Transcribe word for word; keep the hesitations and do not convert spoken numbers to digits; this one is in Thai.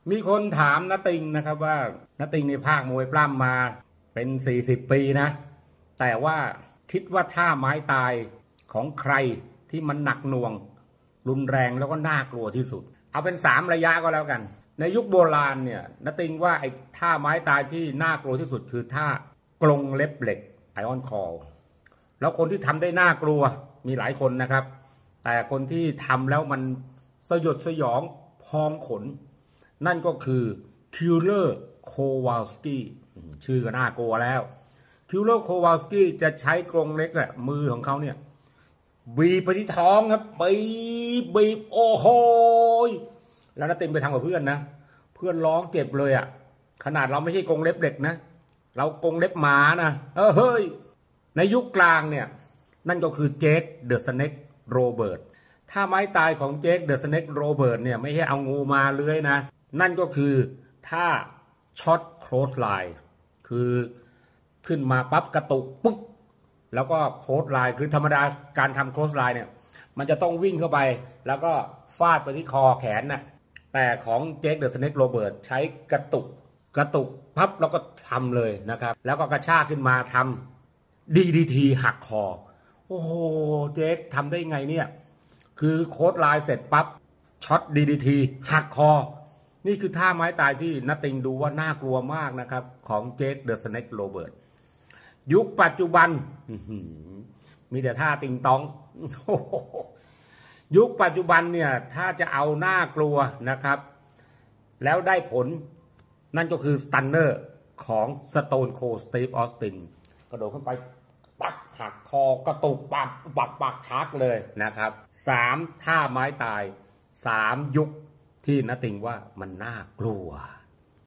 มีคนถามณติงนะครับว่าณติงในภาคมวยปล้ำมาเป็นสี่สิบปีนะแต่ว่าคิดว่าท่าไม้ตายของใครที่มันหนักหน่วงรุนแรงแล้วก็น่ากลัวที่สุดเอาเป็นสามระยะก็แล้วกันในยุคโบราณเนี่ยณติงว่าไอ้ท่าไม้ตายที่น่ากลัวที่สุดคือท่ากรงเล็บเหล็กไอออนคอลแล้วคนที่ทำได้น่ากลัวมีหลายคนนะครับแต่คนที่ทำแล้วมันสยดสยองพองขนนั่นก็คือคิลเลอร์โควาลสกี้ชื่อก็น่ากลัวแล้วคิลเลอร์โควาลสกี้จะใช้กรงเล็กแหละมือของเขาเนี่ยบีบไปที่ท้องครับบีบบีบโอ้โหแล้วนัตติงไปทำกับเพื่อนนะเพื่อนร้องเจ็บเลยอ่ะขนาดเราไม่ใช่กรงเล็บเหล็กนะเรากรงเล็บหมานะเออเฮ้ยในยุคกลางเนี่ยนั่นก็คือเจคเดอะสเน็กโรเบิร์ตถ้าไม้ตายของเจคเดอะสเน็กโรเบิร์ตเนี่ยไม่ใช่เอางูมาเลื้อยนะนั่นก็คือถ้าช็อตโคลสไลน์คือขึ้นมาปั๊บกระตุกปุ๊บแล้วก็โคลสไลน์คือธรรมดาการทำโคลสไลน์เนี่ยมันจะต้องวิ่งเข้าไปแล้วก็ฟาดไปที่คอแขนนะแต่ของเจคเดอะสเน็กโรเบิร์ตใช้กระตุกกระตุกพับแล้วก็ทำเลยนะครับแล้วก็กระชากขึ้นมาทำ ดี ดี ที หักคอโอ้โหเจคทำได้ไงเนี่ยคือโค้ดไลน์เสร็จปั๊บช็อต ดี ดี ที หักคอนี่คือท่าไม้ตายที่ณติงดูว่าน่ากลัวมากนะครับของเจคเดอะสเน็กโรเบิร์ตยุคปัจจุบันมีแต่ท่าติงตองยุคปัจจุบันเนี่ยถ้าจะเอาน่ากลัวนะครับแล้วได้ผลนั่นก็คือสตันเนอร์ของสโตนโคลด์สตีฟออสตินกระโดดขึ้นไปปักหักคอกระตุกปักปักปักชักเลยนะครับสามท่าไม้ตายสามยุคที่ณติงว่ามันน่ากลัว